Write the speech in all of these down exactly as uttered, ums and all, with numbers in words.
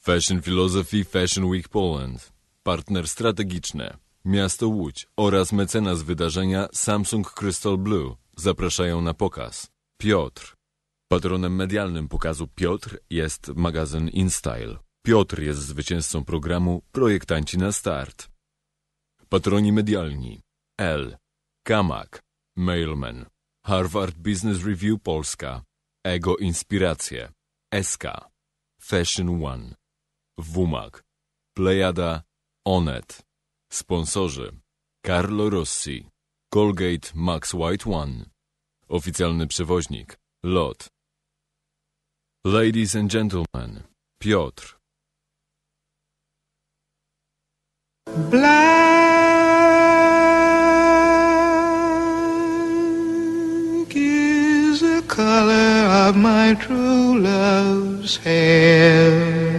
Fashion Philosophy Fashion Week Poland. Partner strategiczny Miasto Łódź oraz mecenas wydarzenia Samsung Crystal Blue zapraszają na pokaz. Piotr. Patronem medialnym pokazu Piotr jest magazyn InStyle. Piotr jest zwycięzcą programu Projektanci na Start. Patroni medialni L. Kamak, Mailman, Harvard Business Review Polska, Ego Inspiracje, S K, Fashion One, W M A G, Plejada, Onet. Sponsorzy Carlo Rossi, Colgate Max White One. Oficjalny przewoźnik Lot. Ladies and gentlemen, Piotr. Black is the color of my true love's hair.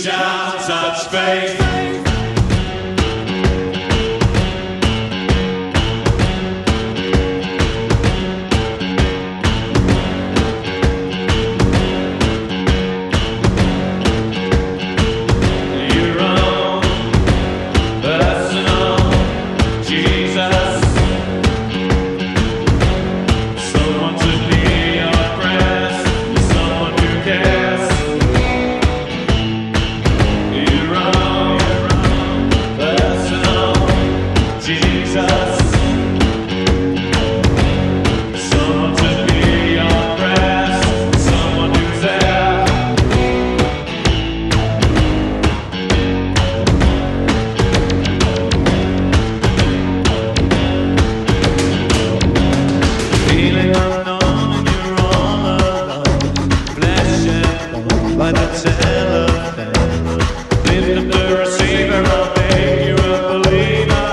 Reach out, touch faith. By the telephone, lift up the receiver, I'll make you a believer.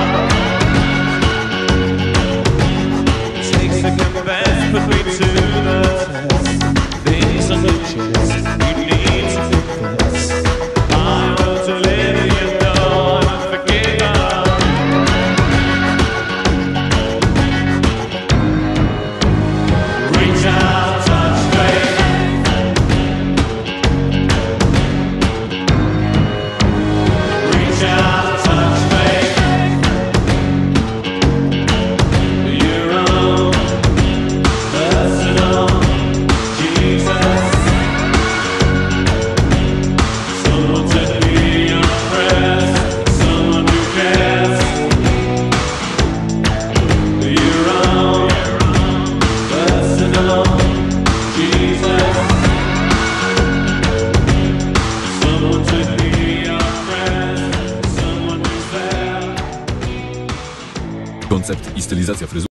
Take second best, put me to the test. Things on the chest, you need to confess. I will deliver you, know I'm unforgiven. Reach out, touch faith. Koncept i stylizacja fryzury